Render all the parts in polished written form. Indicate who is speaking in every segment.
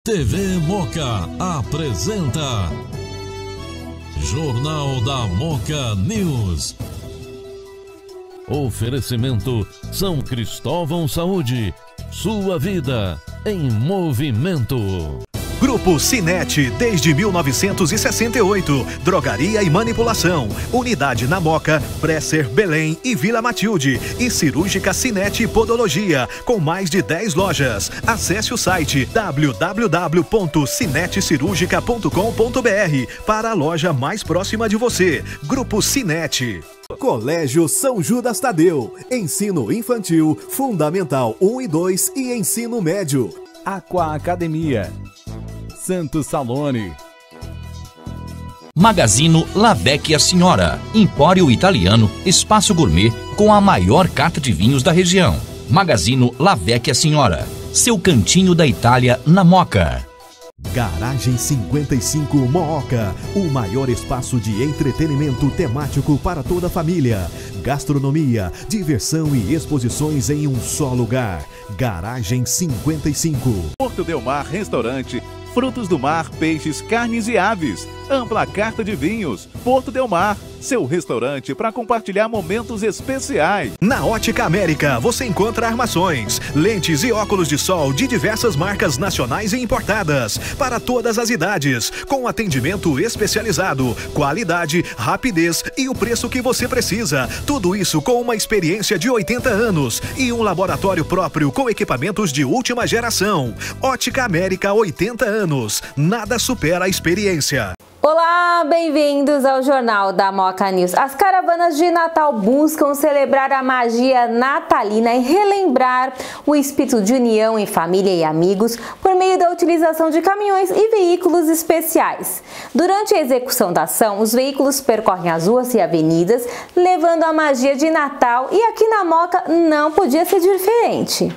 Speaker 1: TV Moca apresenta Jornal da Moca News. Oferecimento São Cristóvão Saúde, sua vida em movimento.
Speaker 2: Grupo Cinete, desde 1968. Drogaria e manipulação. Unidade na Moca, Bresser, Belém e Vila Matilde. E Cirúrgica Cinete e Podologia, com mais de 10 lojas. Acesse o site www.cinetecirurgica.com.br para a loja mais próxima de você. Grupo Cinete.
Speaker 3: Colégio São Judas Tadeu. Ensino infantil, fundamental 1 e 2 e ensino médio. Aqua Academia. Santo Salone.
Speaker 4: Magazino La Vecchia Signora, empório italiano, espaço gourmet com a maior carta de vinhos da região. Magazino La Vecchia Signora, seu cantinho da Itália na Moca.
Speaker 3: Garagem 55 Mooca, o maior espaço de entretenimento temático para toda a família. Gastronomia, diversão e exposições em um só lugar. Garagem 55.
Speaker 5: Porto Del Mar Restaurante. Frutos do mar, peixes, carnes e aves. Ampla carta de vinhos. Porto Del Mar, seu restaurante para compartilhar momentos especiais.
Speaker 2: Na Ótica América, você encontra armações, lentes e óculos de sol de diversas marcas nacionais e importadas, para todas as idades, com atendimento especializado, qualidade, rapidez e o preço que você precisa. Tudo isso com uma experiência de 80 anos e um laboratório próprio com equipamentos de última geração. Ótica América, 80 anos. Nada supera a experiência.
Speaker 6: Olá, bem-vindos ao Jornal da Moca News. As caravanas de Natal buscam celebrar a magia natalina e relembrar o espírito de união em família e amigos por meio da utilização de caminhões e veículos especiais. Durante a execução da ação, os veículos percorrem as ruas e avenidas, levando a magia de Natal, e aqui na Moca não podia ser diferente.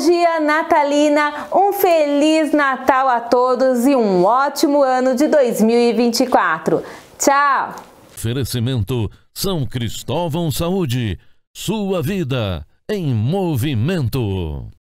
Speaker 6: magia natalina, um Feliz Natal a todos e um ótimo ano de 2024. Tchau!
Speaker 1: Oferecimento São Cristóvão Saúde. Sua vida em movimento.